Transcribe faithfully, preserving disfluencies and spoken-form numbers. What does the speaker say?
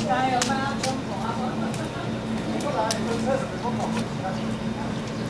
加油吧，中国啊！你过来，你车子不跑。